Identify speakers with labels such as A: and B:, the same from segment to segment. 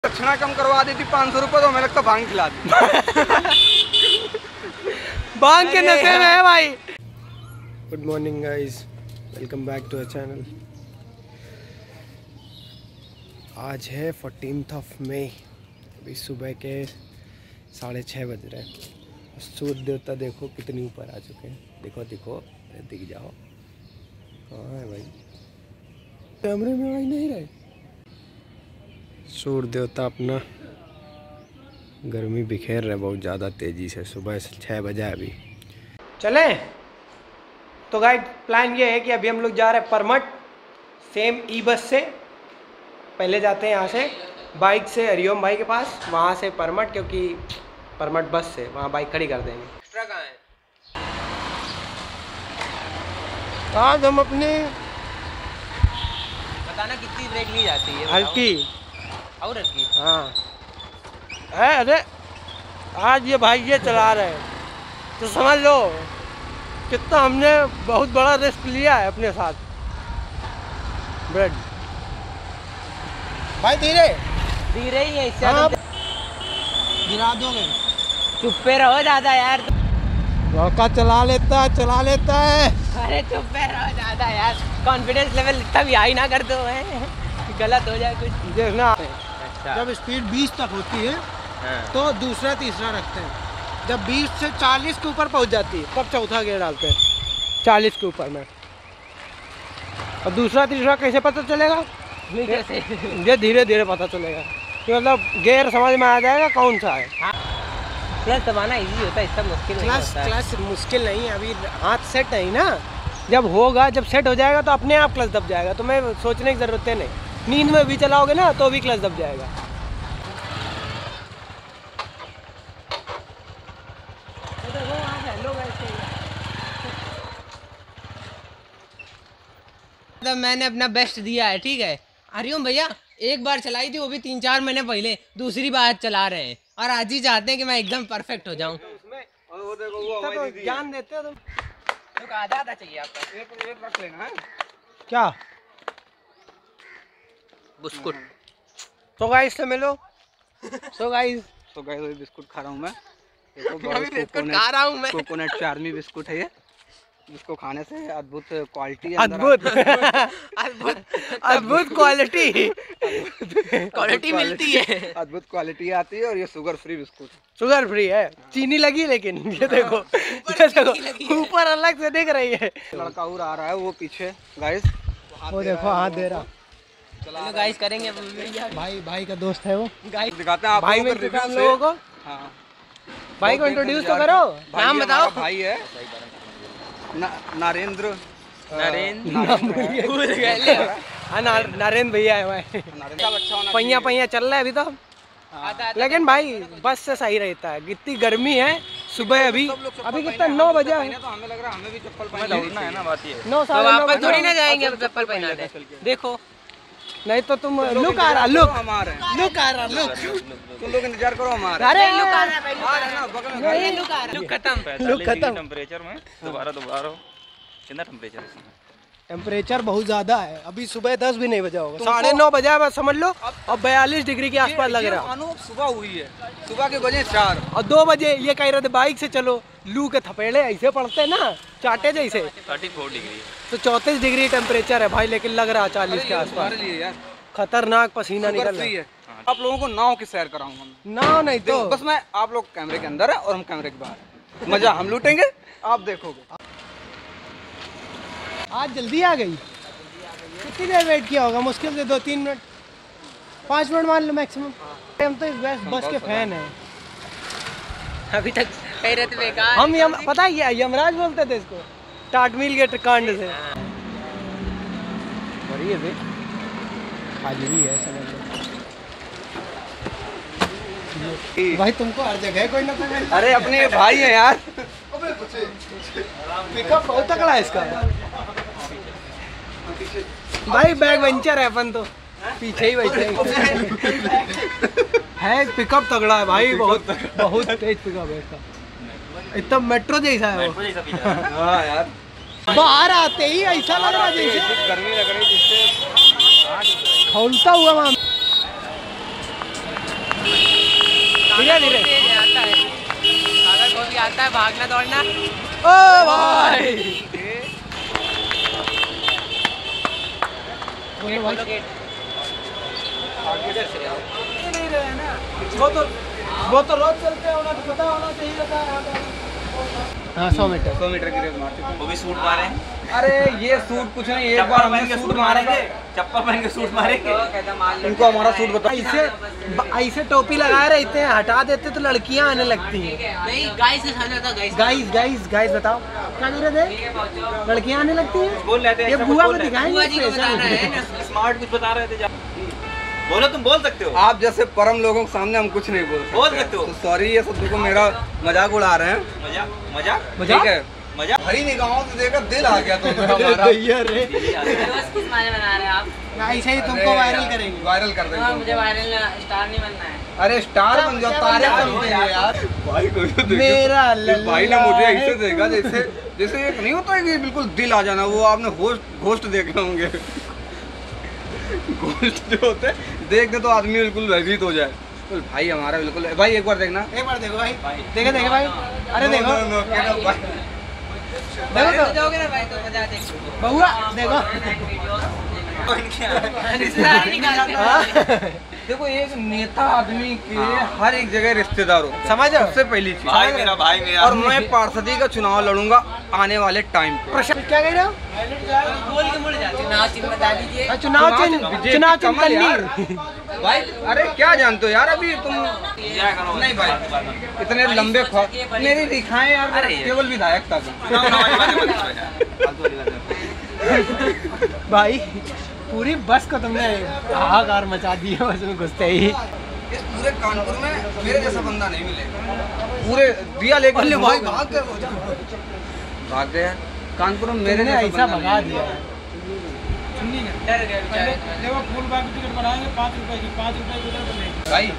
A: दक्षिणा कम करवा दी थी 500 रुपये, तो हमें लगता भांग खिला दी।
B: भांग के नशे में है भाई। Good morning guys, welcome back to our channel. आज है 14 मई, अभी सुबह के 6:30 बज रहे हैं। सूर्य देवता देखो कितनी ऊपर आ चुके हैं। देखो देखो, दिख जाओ। कहाँ है भाई? कैमरे में आई नहीं रहे। सूर्य देवता अपना गर्मी बिखेर रहे बहुत ज़्यादा तेज़ी से। सुबह 6 बजे अभी चले। तो गाइड प्लान ये है कि अभी हम लोग जा रहे हैं परमट, सेम ई बस से। पहले जाते हैं यहाँ से बाइक से हरिओम भाई के पास, वहाँ से परमट, क्योंकि परमट बस से वहाँ बाइक खड़ी कर देंगे। एक्स्ट्रा कहाँ है? आज हम अपने
C: बताना कितनी ब्रेक ली जाती है?
B: हल्की
C: और हल्की?
B: हाँ है। अरे आज ये भाई ये चला रहे हैं तो समझ लो कितना हमने बहुत बड़ा रिस्क लिया है अपने साथ। ब्रेड भाई धीरे
C: धीरे ही है, इससे
B: हाँ,
C: तो
B: गिरा दोगे।
C: चुप पे रहो ज्यादा यार।
B: लड़का चला लेता है।
C: अरे चुप पे रहो ज्यादा यार, कॉन्फिडेंस लेवल इतना भी हाई ना कर दो है, गलत हो जाए कुछ।
B: देखना,
C: अच्छा।
B: जब स्पीड 20 तक होती है तो दूसरा तीसरा रखते हैं। जब 20 से 40 के ऊपर पहुंच जाती है तब चौथा गियर डालते हैं 40 के ऊपर में। और दूसरा तीसरा कैसे पता चलेगा? ये धीरे धीरे पता चलेगा कि मतलब गियर समझ में आ जाएगा कौन सा है।
C: हाँ। क्लच दबाना इजी होता है, इसका मुश्किल नहीं होता है।
B: क्लच मुश्किल नहीं है, अभी हाथ सेट नहीं ना। जब होगा, जब सेट हो जाएगा तो अपने आप क्लच दब जाएगा। तो मैं सोचने की ज़रूरत है नहीं। नींद में भी चलाओगे ना तो भी क्लच दब जाएगा।
C: मतलब मैंने अपना बेस्ट दिया है, ठीक है। हरिओम भैया एक बार चलाई थी, वो भी 3-4 महीने पहले, दूसरी बार चला रहे हैं और आज ही चाहते हैं कि मैं एकदम परफेक्ट हो जाऊं।
A: वो देखो वो हमारी दीदी है।
B: ज्ञान देते हो तुम।
C: तो आधा चाहिए आपका।
A: एक रख लेना है
B: क्या
C: बिस्कुट?
B: तो गाइस से मिलो। तो गाइस
A: बिस्कुट खा रहा हूँ मैं। देखो
C: बिस्कुट खा रहा हूँ मैं।
A: कोकोनट चार्मी बिस्कुट है ये, जिसको खाने से अद्भुत क्वालिटी,
B: अद्भुत
C: क्वालिटी मिलती है,
A: अद्भुत क्वालिटी आती है। और ये sugar free biscuit,
B: sugar free है। चीनी लगी लेकिन ये देखो ऊपर अलग से दिख रही है।
A: लड़का और आ रहा है वो पीछे गाइस,
B: वो देखो हाथ दे रहा।
C: चलो गाइस करेंगे
B: भाई का दोस्त है वो।
C: गाइस
A: दिखाते हैं आप
B: भाई में हम लोगों को।
A: हाँ,
B: भाई को इंट्रोड्यूस तो करो,
C: नाम बताओ।
A: भाई है नरेंद्र
B: नरेंद्र भैया है भाई। पहिया चल रहा है अभी तो। लेकिन भाई बस से सही रहता है। कितनी गर्मी है सुबह। अभी कितना 9 बजे है।
A: तो हमें लग रहा है हमें भी चप्पल पहनना है ना। बात ये
B: 9
C: तो
B: साढ़े 9
C: वापस थोड़ी ना जाएंगे अब चप्पल पहनाने। देखो
B: नहीं तो तुम लुक आ रहा, लुक
A: हमारे
B: लुक आ रहा, लुक।
A: तुम लोग इंतजार करो हमारा।
B: अरे
C: लुक आ रहा है, लुक खत्म।
B: लुक खत्म।
D: टेम्परेचर में दोबारा कितना टेम्परेचर है?
B: टेम्परेचर बहुत ज्यादा है। अभी सुबह 10 भी नहीं बजा होगा, 9:30 बजा बस समझ लो। और 42 डिग्री के आसपास लग रहा है।
A: मानो सुबह हुई है, सुबह के बजे 4
B: और 2 बजे ये कह रहे थे बाइक से चलो। लू के थपेड़े ऐसे पड़ते ना, चाटे जैसे।
D: 34 डिग्री
B: तो 34 डिग्री टेम्परेचर है भाई, लेकिन लग रहा है 40 के आसपास।
A: यार
B: खतरनाक पसीना निकल रहा है।
A: आप लोगों को नाव की सैर कराऊंगा मैं।
B: ना नहीं तो
A: बस मैं, आप लोग कैमरे के अंदर है और हम कैमरे के बाहर। मजा हम लूटेंगे, आप देखोगे।
B: आज जल्दी आ गई। कितनी देर वेट किया होगा? मुश्किल से 2-3 मिनट, 5 मिनट मान लो मैक्सिमम। हम तो इस बस के फैन हैं।
C: अभी तक कह रहे थे बेकार।
B: हम पता है यमराज बोलते थे इसको, टाटमील के कांड से। बढ़िया है खाली है समझ लो भाई। तुमको हर जगह कोई ना कोई।
A: अरे अपने भाई हैं यार।
B: पिकअप बहुत तगड़ा है इसका भाई। बैक वेंचर है अपन तो पीछे ही बैठे है। पिकअप तगड़ा है भाई, बहुत तेज पिकअप है इसका। इतना मेट्रो जैसा है वो।
A: हाँ यार,
B: बाहर आते ही ऐसा लग रहा है जैसे
A: गर्मी लग रही, जिससे
B: खौलता हुआ वहाँ। धीरे धीरे।
C: आता है, सागर को भी आता है भागना दौड़ना।
B: ओ भाई वो तो रोज चलते होना तो पता होना चाहिए था। हाँ 100 मीटर
A: 100 मीटर की रेस मार चुके
D: वो भी सूट मारे
A: हैं। अरे ये सूट कुछ नहीं, एक बार हमने सूट मारेंगे,
D: चप्पल पहन के सूट मारेंगे।
A: इनको हमारा सूट बताओ।
B: ऐसे टोपी लगाए रहते हैं, हटा देते तो लड़कियां आने लगती हैं।
C: नहीं गाइस से खाना था गाइस।
B: गाइस बताओ क्या कह रहे थे? लड़कियां आने लगती हैं।
D: बोल रहे थे
B: ये बुआ को दिखाएंगे
C: बुआ जी को बता रहे हैं ना।
D: स्मार्ट कुछ बता रहे थे। बोलो, तुम बोल सकते हो।
A: आप जैसे परम लोगों के सामने हम कुछ नहीं बोल
D: सकते हो।
A: तो सॉरी, ये सब देखो मेरा मजाक उड़ा रहे हैं।
D: मजाक
A: ठीक है,
D: मजाक।
A: हरी निगाहों से देखकर दिल आ गया तो हमारा।
C: किस माने बना रहे हैं आप?
B: ऐसे ही तुमको वायरल करेंगे।
A: वायरल कर देंगे।
C: मुझे वायरल स्टार नहीं बनना है।
A: अरे स्टार बन जाओ, तारे बनते हैं यार। भाई को तो देखो,
B: मेरा
A: ये भाई ने मुझे ऐसे देखा जैसे जैसे एक नहीं होता है कि बिल्कुल दिल आ जाना। वो आपने घोस्ट देखे होंगे। घोस्ट जो होते हैं देख दे तो आदमी बिल्कुल भयभीत हो जाए। तो भाई हमारा बिल्कुल भाई एक बार देखना,
B: एक बार देखो भाई, देखे भाई। अरे देखो देखो तो
C: जाओगे ना भाई तो मजा देख।
B: बहुआ देखो।
A: देखो एक नेता आदमी के हर एक जगह रिश्तेदार हो,
B: समझ रहे हो?
A: सबसे पहली चीज।
D: भाई मेरा
A: और मैं पार्षदी का चुनाव लड़ूंगा आने वाले टाइम पे।
B: प्रशांत क्या कह रहे हो?
C: बोल के मुड़ जाते। चुनाव चिन्ह बता दीजिए।
B: चुनाव चिन्ह
A: यार। भाई अरे क्या जानते हो यार, अभी तुम
D: करो।
A: नहीं भाई इतने लंबे मेरी दिखाएं यार, केवल विधायक था।
B: भाई पूरी बस को तुमने हाहाकार मचा दी है बस में घुसते ही।
A: इस पूरे कानपुर में मेरे जैसा बंदा नहीं मिलेगा। पूरे दिया लेकर भाई भाग गया कानपुर में। मेरे
B: ने ऐसा भगा दिया।
C: डर गए बेचारे।
B: देखो फूल बाग की टिकट बनाएंगे 5 रुपए की, 5 रुपए की उधर बनेगी।
A: भाई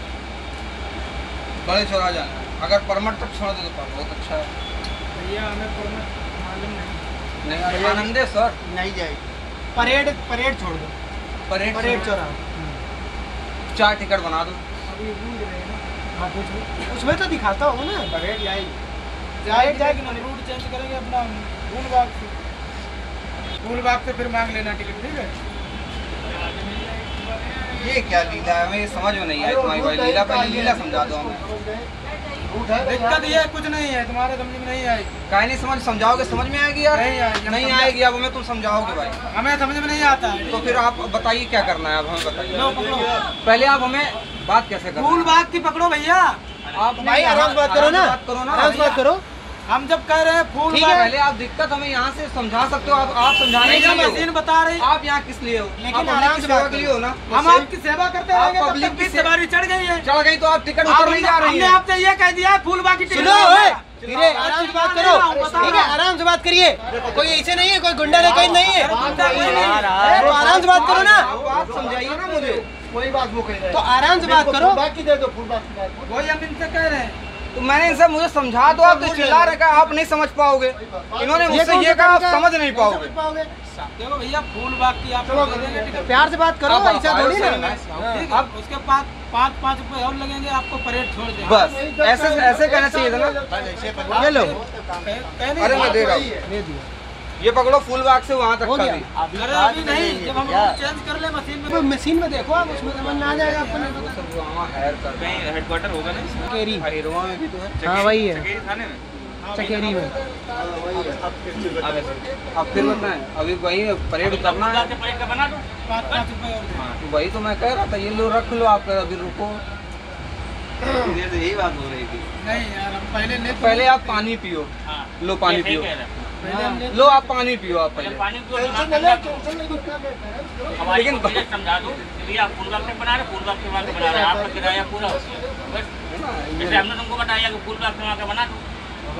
A: बड़े चौरा जाना, अगर परमट तक छोड़ दो तो बहुत अच्छा है।
B: भैया हमें परमट मालूम नहीं।
A: नहीं आनंदे सर
B: नहीं जाएगी। परेड छोड़ दो। परेड चौराहा
A: 4 टिकट बना दो।
B: हाँ पूछ उसमें तो दिखाता होगा ना। परेड जाएगी ना। रूट चेंज करेंगे अपना फूल बाग से फिर मांग लेना टिकट, ठीक है?
A: ये क्या लीला है, हमें समझ में नहीं आई तुम्हारी भाई लीला। पहले लीला समझा दो हमें।
B: दिक्कत ये कुछ नहीं है, तुम्हारे समझ में नहीं आएगी।
A: काहे नहीं समझ, समझाओगे समझ में आएगी यार। नहीं आएगी। अब हमें तुम समझाओगे भाई,
B: हमें समझ में नहीं आता है।
A: तो फिर आप बताइए क्या करना है। अब हमें बताइए पहले आप हमें बात कैसे करना है।
B: फूल बाग की पकड़ो भैया।
A: आप
B: भाई आराम से बात करो ना,
A: बात करो ना,
B: आराम से बात करो। हम जब कह रहे हैं फूल
A: ठीक है, पहले आप दिक्कत हमें यहाँ से समझा सकते हो। आप समझाने के लिए
B: मशीन बता रही।
A: आप यहाँ किस लिए हो?
B: लेकिन
A: आप
B: आराम
A: पब्लिक
B: से
A: की सेवा
B: बात
A: के लिए हो ना।
B: हम आपकी सेवा करते
A: आप
B: रहेंगे।
A: पब्लिक की
B: सवारी चढ़ गई है।
A: चढ़ गई तो आप टिकट उतर नहीं जा रही
B: हमने
A: है।
B: आपसे ये कह दिया फूल बाग की टिकट। सुनो धीरे आराम से बात करो, ठीक है? आराम से बात करिए। कोई ऐसे नहीं है, कोई गुंडा नहीं, कोई नहीं है। तो आराम से बात करो ना।
A: बात समझाइए ना मुझे।
B: कोई बात वो कह रहे हैं तो आराम से बात करो। बाकी दे दो फूल बाग। वही हम इनसे कह रहे हैं।
A: तो मैंने इनसे मुझे समझा दो, आप तो चिल्ला रहे हैं, आप नहीं समझ पाओगे। इन्होंने मुझसे ये कहा, आप समझ नहीं पाओगे।
B: देखो भैया फूल बाग की आप प्यार से बात करो, ऐसा थोड़ी ना। अब उसके पास 5 रुपए और लगेंगे, आपको परेड छोड़ देंगे।
A: बस ऐसे कहना चाहिए था ना। ये लो, अरे मैं दे रहा हूँ। ये पकड़ो फूल बाग से वहाँ तक का भी।
B: अरे अभी नहीं, जब हम चेंज कर ले मशीन में देखो आप, उसमें समझ में आ जाएगा आपको। नहीं पता
D: कहीं हेडक्वार्टर होगा ना इसमें?
B: चकेरी।
A: हिरवा में भी तो है।
B: हाँ वही है,
D: चकेरी थाने में।
B: चकेरी में।
A: अब फिर बताएं, अभी वही परेड उतरना है।
B: 5 रुपए और।
A: वही तो मैं कह रहा था, ये लो रख लो आप, अभी रुको।
D: यही बात हो रही थी।
B: नहीं यार, हम
A: पहले आप पानी पियो। लो पानी पियो। लो आप पानी पियो। आप पहले
D: पानी पियो। लेकिन समझा दो भैया, आप फूल बाग से बना रहे, फूल बाग से वहाँ के बना रहे, आपका किराया पूरा बस। जैसे हमने तुमको बताया कि फूल बाग से वहाँ के बना दो।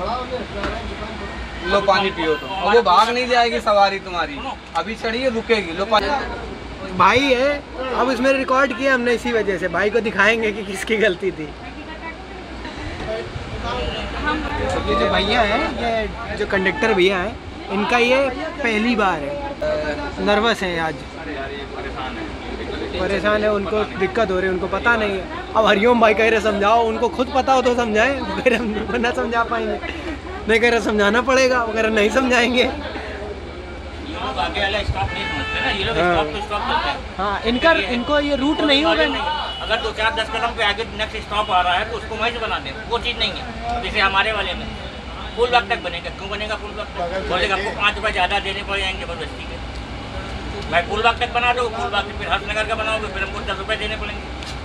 A: लो पानी पियो। तो अब वो भाग नहीं जाएगी सवारी तुम्हारी, अभी चढ़िए रुकेगी। लो पानी।
B: भाई है, अब इसमें रिकॉर्ड किया हमने इसी वजह से। भाई को दिखाएंगे कि किसकी गलती थी। ये जो भैया है, ये जो कंडक्टर भैया है, इनका ये पहली बार है। नर्वस है आज।
D: अरे यार ये परेशान है।
B: परेशान है, उनको दिक्कत हो रही है, उनको पता नहीं है। अब हरिओम भाई कह रहे समझाओ, उनको खुद पता हो तो समझाएं, वो कह रहे ना समझा पाएंगे, नहीं कह रहे समझाना पड़ेगा, वो कह रहे नहीं समझाएंगे।
D: आगे वाला स्टॉप नहीं समझते ना, ये लोग स्टॉप तो स्टॉप करते हैं।
B: हाँ, इनको ये रूट नहीं होगा।
D: अगर 2-4-10 कदम पे आगे नेक्स्ट स्टॉप आ रहा है तो उसको वहीं से बना दें, वो चीज़ नहीं है। जैसे हमारे वाले में फुल वक्त तक बनेगा, क्यों बनेगा फुल वक्त तक? बोलेगा आपको 5 रुपये ज़्यादा देने पड़ जाएंगे, बस ठीक है भाई, फुल वक्त तक बना दो, फुल वक्त फिर हर्षनगर का बनाओगे, फिर हमको 10 रुपये देने पड़ेंगे।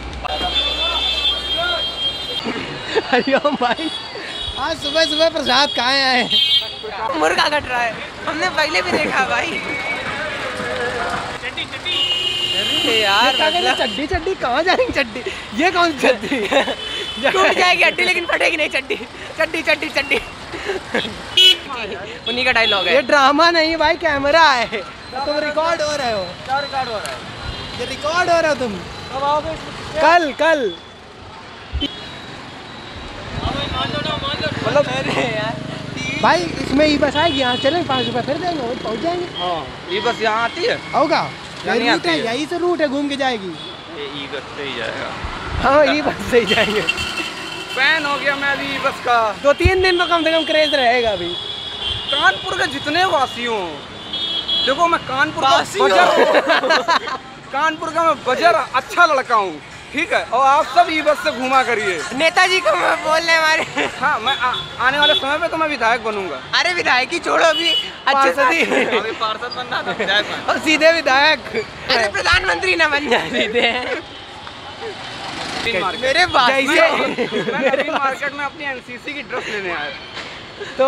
B: हरिओम भाई आज सुबह सुबह प्रसाद कहाँ आए?
C: मुर्गा कट रहा है, हमने पहले भी देखा भाई। यार
B: चड्डी चड्डी कहाँ जाएंगे? चड्डी ये कौन सी चड्डी?
C: टूट जाएगी हड्डी लेकिन फटेगी नहीं चड्डी। चड्डी चड्डी चड्डी उन्हीं का डायलॉग है।
B: ये ड्रामा नहीं भाई, कैमरा है, तुम रिकॉर्ड हो रहे हो।
A: क्या रिकॉर्ड हो रहा है?
B: ये रिकॉर्ड हो रहे हो तुम।
A: कब आओगे?
B: कल
A: मतलब
B: भाई इसमें ई बस आएगी, यहाँ चलें 5 रुपये फिर देंगे, वहीं पहुँच जाएंगे।
A: हाँ, ये बस यहाँ आती है।
B: होगा
A: नहीं
B: रूट है,
A: आती है।
B: यही से रूट है, घूम के जाएगी।
A: ये ई बस से ही जाएगा।
B: हाँ, ई बस से ही जाएंगे।
A: फैन हो गया मैं अभी ई बस का।
B: 2-3 दिन तो कम से कम क्रेज रहेगा अभी।
A: कानपुर के जितने वासी हों, देखो मैं कानपुर कानपुर का मैं बजर अच्छा लड़का हूँ, ठीक है, और आप सब ई बस से घुमा करिए।
C: नेताजी को मैं बोल रहे हमारे।
A: हाँ, मैं आने वाले समय पे तो मैं विधायक बनूंगा।
C: अरे विधायक ही छोड़ो, अभी अच्छे से
A: अभी पार्षद बनना था, विधायक बनना।
B: और सीधे विधायक।
C: अरे प्रधानमंत्री ना बन जाए सीधे।
B: मेरे बात
A: मैं नवीन मार्केट में अपनी एनसीसी की ड्रेस लेने आया
B: तो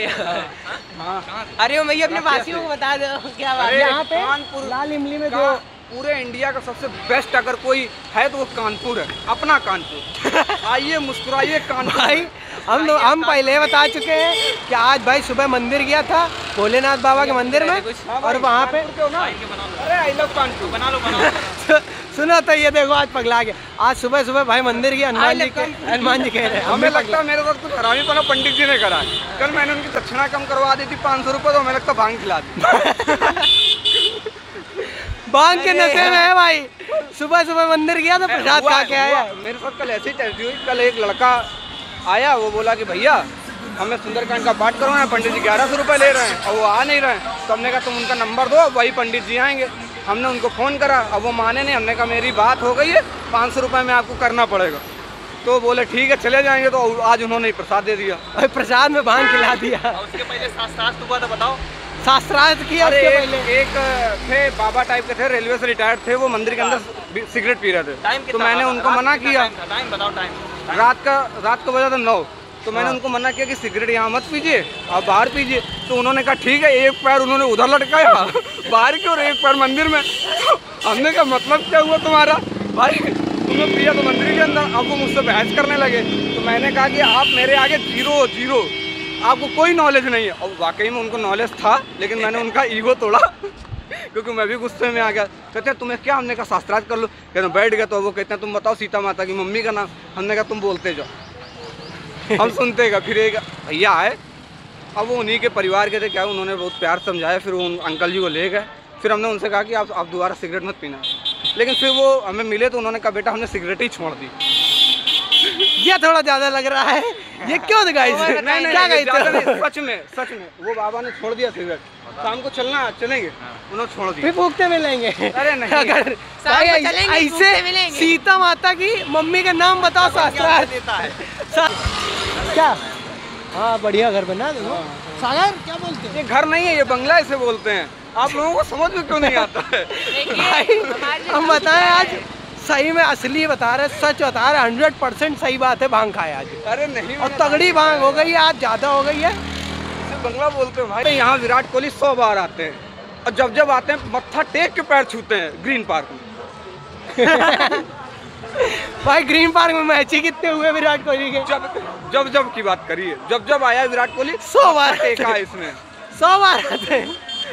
C: अरे भैया अपने वासियों को बता दो क्या बात है।
B: यहाँ पे
A: कानपुर
B: लाल इमली में
A: का
B: जो
A: पूरे इंडिया का सबसे बेस्ट अगर कोई है तो वो कानपुर है, अपना कानपुर। आइए मुस्कुराइए कानपुर।
B: भाई हम पहले बता चुके हैं कि आज भाई सुबह मंदिर गया था, भोलेनाथ बाबा के मंदिर में, और वहाँ पे
A: अरे आई लव कानपुर बना लो।
B: सुना तो ये देखो आज पगला गया। आज सुबह सुबह भाई मंदिर गया, हनुमान जी कह रहे हैं
A: हमें लगता है मेरे साथ कुछ हरामी पना पंडित जी ने करा। कल मैंने उनकी दक्षिणा कम करवा दी थी 500 रुपये, तो हमें लगता भांग खिला दी।
B: बांग के नशे में है भाई। सुबह सुबह मंदिर गया तो प्रसाद खा के आया।
A: मेरे साथ कल ऐसी चलती हुई, कल एक लड़का आया, वो बोला कि भैया हमें सुंदरकांड का पाठ करवाना है, पंडित जी 1100 रुपये ले रहे हैं और वो आ नहीं रहे हैं। तो हमने कहा तुम उनका नंबर दो, वही पंडित जी आएंगे। हमने उनको फ़ोन करा, अब वो माने नहीं। हमने कहा मेरी बात हो गई है, 500 रुपये में आपको करना पड़ेगा। तो बोले ठीक है चले जाएंगे। तो आज उन्होंने प्रसाद दे दिया,
B: प्रसाद में भांग खिला दिया।
A: उसके पहले शास्त्रार्थ हुआ था, बताओ
B: शास्त्रार्थ किया उसके पहले।
A: एक थे बाबा टाइप के थे, रेलवे से रिटायर्ड थे, वो मंदिर के अंदर सिगरेट पी रहे थे। तो मैंने उनको मना किया। टाइम बताओ। टाइम रात को बजा था 9। तो मैंने उनको मना किया कि सिगरेट यहाँ मत पीजिए, आप बाहर पीजिए। तो उन्होंने कहा ठीक है। एक पैर उन्होंने उधर लटकाया बाहर की, और एक पैर मंदिर में। हमने कहा मतलब क्या हुआ तुम्हारा भाई, तुमने पिया तो मंदिर के अंदर। अब वो मुझसे बहस करने लगे। तो मैंने कहा कि आप मेरे आगे जीरो, आपको कोई नॉलेज नहीं है। और वाकई में उनको नॉलेज था, लेकिन मैंने उनका ईगो तोड़ा क्योंकि मैं भी गुस्से में आ गया। कहते हैं तुम्हें क्या? हमने कहा शास्त्रार्थ कर लो। कहते हैं बैठ गए। तो वो कहते हैं तुम बताओ सीता माता की मम्मी का नाम। हमने कहा तुम बोलते जाओ, हम सुनते गए। फिर एक भैया आए, अब वो उन्हीं के परिवार के थे, क्या उन्होंने बहुत प्यार समझाया। फिर उन अंकल जी को ले गए। फिर हमने उनसे कहा कि आप दोबारा सिगरेट मत पीना। लेकिन फिर वो हमें मिले तो उन्होंने कहा बेटा हमने सिगरेट ही छोड़ दी।
B: ये थोड़ा ज़्यादा लग रहा है, ये क्यों गाइस?
A: सच में वो बाबा ने छोड़ दिया सिगरेट। शाम को चलेंगे, उन्होंने छोड़ दिया।
B: फिर फूकते मिलेंगे।
A: अरे नहीं,
B: अगर ऐसे सीता माता की मम्मी का नाम बताओ, शास्त्रार्थ देता है क्या? हाँ बढ़िया घर बना दो। सागर क्या बोलते हैं?
A: ये घर नहीं है, ये बंगला इसे बोलते हैं। आप लोगों को समझ में क्यों नहीं आता है?
B: भाई हम बताएं, आज सही में असली बता रहे, सच बता रहे, 100% सही बात है। भांग खाया आज।
A: अरे नहीं,
B: और तगड़ी भांग हो गई है आज, ज़्यादा हो गई है।
A: बंगला बोलते हैं भाई। यहाँ विराट कोहली 100 बार आते हैं, और जब आते हैं मत्था टेक के पैर छूते हैं ग्रीन पार्क में।
B: भाई ग्रीन पार्क में मैच ही कितने हुए विराट कोहली के?
A: जब की बात करिए, जब आया विराट कोहली
B: 100 बार
A: टेका है इसमें।
B: 100 बार आते हैं।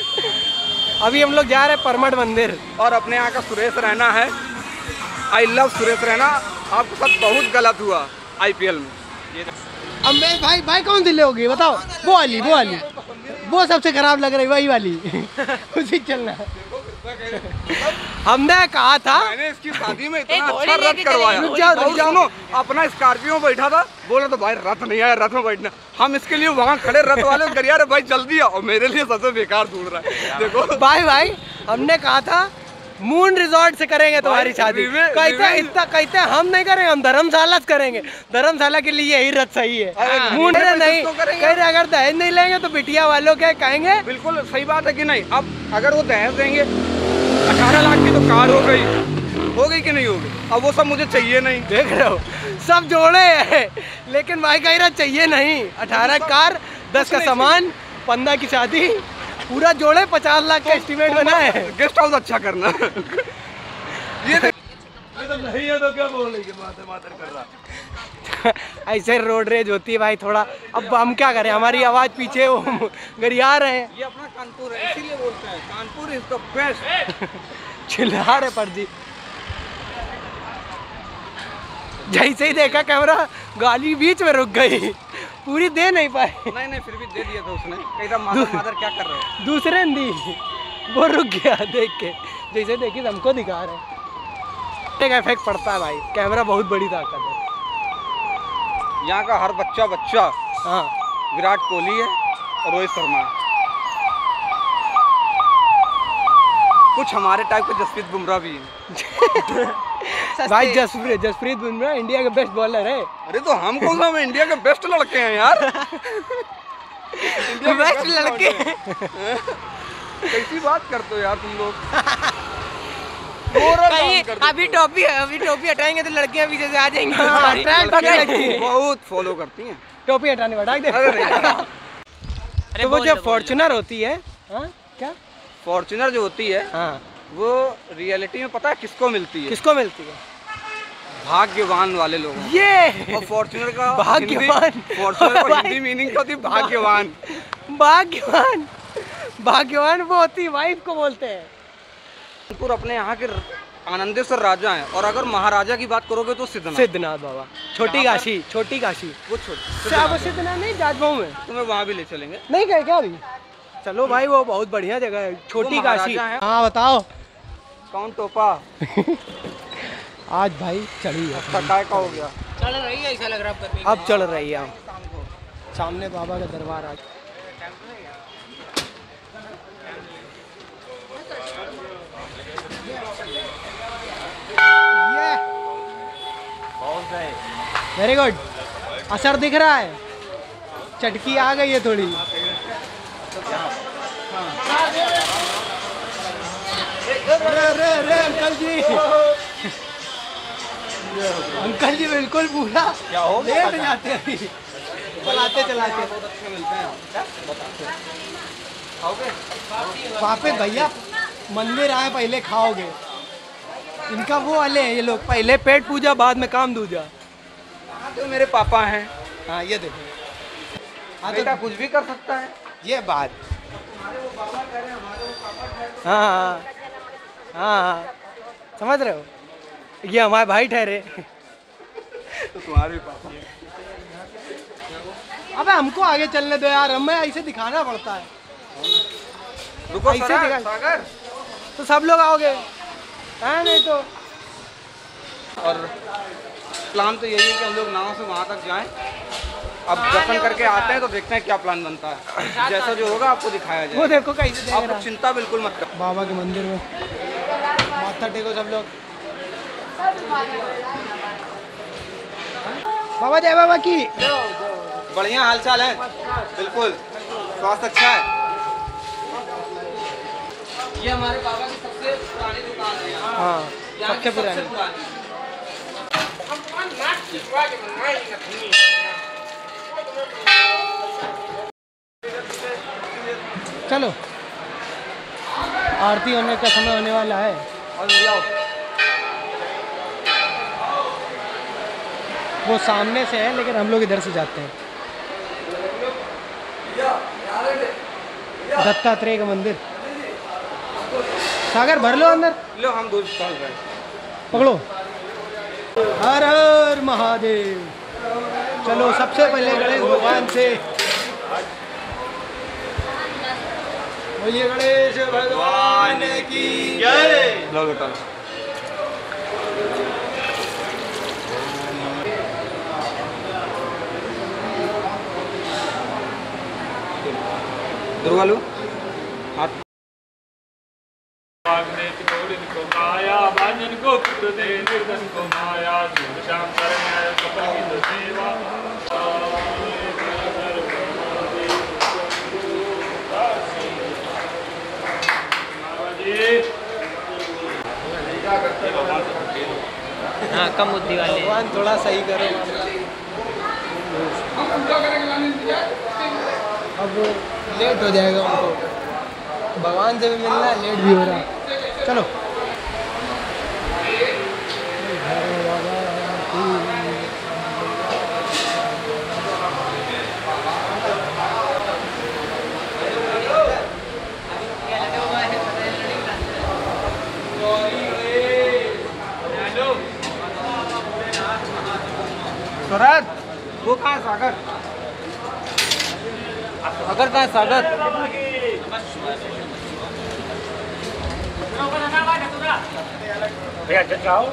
B: अभी हम लोग जा रहे हैं परमठ मंदिर,
A: और अपने यहाँ का सुरेश रैना है। I love Suresh Raina. आपके साथ बहुत गलत हुआ IPL में।
B: अब भाई कौन सी होगी बताओ? वो वाली वो सबसे खराब लग रही, वही वाली। उसी चलना है। हमने कहा था,
A: मैंने इसकी शादी में इतना अच्छा रथ करवाया। और सुनो, अपना स्कॉर्पियो में बैठा था, बोला तो भाई रथ नहीं आया, रथ में बैठना। हम इसके लिए वहाँ खड़े रथ वाले गरिया रे भाई जल्दी आओ, मेरे लिए सबसे बेकार ढूंढ रहा है। देखो
B: भाई हमने कहा था मून रिजॉर्ट से करेंगे तुम्हारी शादी। कहते हम नहीं करेंगे, हम धर्मशाला से करेंगे। धर्मशाला के लिए यही रथ सही है। मून नहीं कह रहे, अगर दहेज नहीं लेंगे तो बिटिया वालों क्या कहेंगे।
A: बिल्कुल सही बात है कि नहीं। अब अगर वो दहेज देंगे 18 लाख की तो कार हो गई कि नहीं होगी। अब वो सब मुझे चाहिए नहीं।
B: देख रहे हो, सब जोड़े हैं, लेकिन भाई कह रहा चाहिए नहीं। 18 कार, 10 का सामान, 15 की शादी, पूरा जोड़े 50 लाख का एस्टीमेट बना है।
A: गेस्ट हाउस अच्छा करना। ये
B: तो नहीं है तो क्या बोलेंगे, मातर कर रहा। ऐसे रोड रेज होती है भाई थोड़ा। अब हम क्या करें, हमारी आवाज पीछे वो गरिया रहे हैं।
A: ये अपना कानपुर है, इसीलिए बोलते हैं कानपुर इज द बेस्ट।
B: चिल्ला रहे पर जी। जैसे ही देखा कैमरा, गाली बीच में रुक गई, पूरी दे नहीं पाए।
A: नहीं फिर भी दे दिया था उसने। कह रहा मादर क्या कर रहे हो।
B: दूसरे ने दी, वो रुक गया देख के। जैसे देखी हमको दिखा रहे। एक इफेक्ट पड़ता है भाई, कैमरा बहुत बड़ी ताकत है।
A: यहाँ का हर बच्चा
B: हाँ,
A: विराट कोहली है और रोहित शर्मा है। कुछ हमारे टाइप के जसप्रीत बुमराह भी है।
B: भाई जसप्रीत बुमराह इंडिया के बेस्ट बॉलर है।
A: अरे तो हम कौन सा, इंडिया के बेस्ट लड़के हैं यार।
B: बेस्ट लड़के।
A: कैसी बात करते हो यार तुम लोग।
C: अभी टोपी हटाएंगे तो लड़कियां पीछे से आ जाएंगी।
A: बहुत फॉलो करती हैं।
B: टोपी हटाने बढ़ा दे। तो वो जो फॉर्च्यूनर होती है, हाँ क्या
A: फॉर्च्यूनर जो होती है,
B: हाँ,
A: वो रियलिटी में पता है किसको मिलती है?
B: किसको मिलती है?
A: भाग्यवान वाले लोग।
B: ये
A: और फॉर्च्यूनर का
B: भाग्यवान,
A: फॉर्च्यूनर का हिंदी मीनिंग होती है भाग्यवान।
B: भाग्यवान वो होती वाइफ को बोलते हैं।
A: कानपुर अपने यहाँ के आनंदेश्वर राजा हैं, और अगर महाराजा की बात करोगे तो
B: सिद्धनाथ बाबा, छोटी काशी।
A: वो
B: सिद्धनाथ नहीं, जाजमऊ में।
A: तुम्हें वहाँ भी ले चलेंगे।
B: नहीं गए क्या अभी? चलो भाई, वो बहुत बढ़िया जगह है, छोटी काशी। हाँ बताओ
A: कौन टोपा?
B: आज भाई चढ़ी है।
A: अच्छा काय का हो गया?
C: चल रही है, ऐसा लग रहा है
B: अब चल रही है। सामने बाबा का दरबार आज। वेरी गुड, असर दिख रहा है, चटकी आ गई है थोड़ी। रे अंकल जी, अंकल जी बिल्कुल पूरा
A: क्या हो
B: लेट जाते हैं अभी, चलाते वापस। भैया मंदिर आए पहले खाओगे, इनका वो वाले हैं ये लोग, पहले पेट पूजा बाद में काम दूजा।
A: तो मेरे पापा हैं।
B: हाँ ये देखो,
A: बेटा कुछ भी कर सकता है।
B: ये बात। हाँ, समझ रहे हो, ये हमारे भाई ठहरे।
A: तो तुम्हारे पापा।
B: अबे हमको आगे चलने दो यार, हमें ऐसे दिखाना पड़ता है।
A: रुको
B: ऐसे
A: सागर,
B: तो सब लोग आओगे, है नहीं तो।
A: और प्लान तो यही है कि हम लोग नाव से वहाँ तक जाएं। अब दर्शन करके आते हैं तो देखते हैं क्या प्लान बनता है। जैसा जो होगा आपको दिखाया जाएगा।
B: वो देखो कैसे देख
A: आप
B: रहा।
A: चिंता बिल्कुल मत करो।
B: बाबा के मंदिर में माथा टेको सब लोग। बाबा जय बाबा की।
A: बढ़िया हालचाल है, बिल्कुल स्वास्थ्य अच्छा है। ये हमारे बाबा की सबसे पुरानी दुकान है यहाँ।
B: हाँ, सबसे पुरानी। चलो, आरती होने का समय होने वाला है।
A: और जाओ।
B: वो सामने से है, लेकिन हम लोग इधर से जाते हैं। दत्तात्रेय का मंदिर। सागर भर लो अंदर।
A: लो हम दूर चल रहे हैं।
B: पकड़ो। हर हर महादेव। चलो सबसे पहले गणेश भगवान से बोलिए गणेश भगवान की जय।
A: लो बेटा दुर्गा लो हाथ
E: माया बाजन को दे निर्धन को माया श्याम शरण कपल की सेवा
C: हाँ कम बुद्धि वाले
B: भगवान थोड़ा सही करो। अब लेट हो जाएगा उनको, भगवान से भी मिलना है, लेट भी हो रहा है। चलो
A: स्वराज वो कहाँ है सागर? सागर कहाँ है सागर?
D: भैया जाओ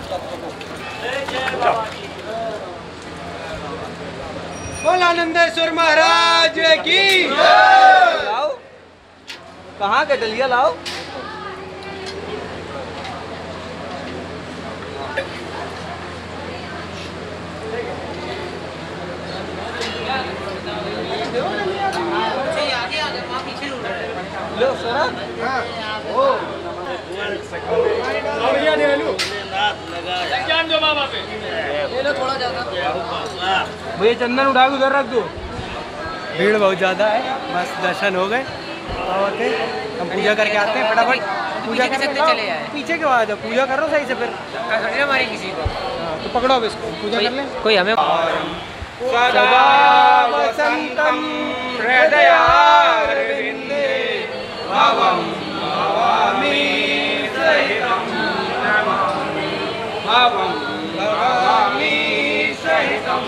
B: बोल आनंदेश्वर महाराज की।
A: लाओ कहाँ के डलिया लाओ। लो स्वराज भैया चंदन उठा के उधर रख दो।
B: भीड़ बहुत ज़्यादा है, बस दर्शन हो गए और थे हम पूजा करके आते हैं फटाफट। पूजा
C: पीछे
B: करके
C: से चले आए।
B: पीछे क्यों आ जाओ, पूजा करो सही से फिर।
C: हमारे किसी को
B: हाँ, तो पकड़ो अब इसको, पूजा कर लें।
C: कोई हमें
A: सदा वसंतम हृदयारविंदे भवं भवामि सहितं नमामि भवं भवामि सहितं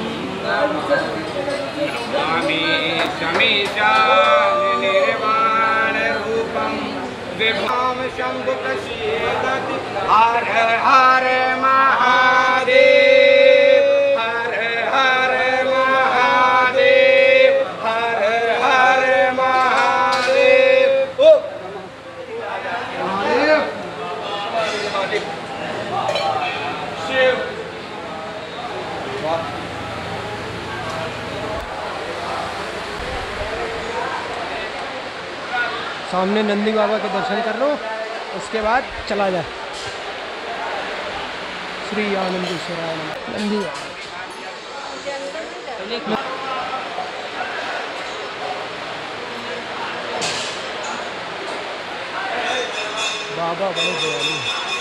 A: नमामि समीशा निर्वाण रूपं विभाम शंभु प्रसीदति हर हर महादेव हर हर महादेव हर हर महादेव। ओ महादेव शिव
B: सामने नंदी बाबा के दर्शन कर लो, उसके बाद चला जाए। श्री आनंदेश्वराय नमः। नंदी बाबा बड़े दयालु।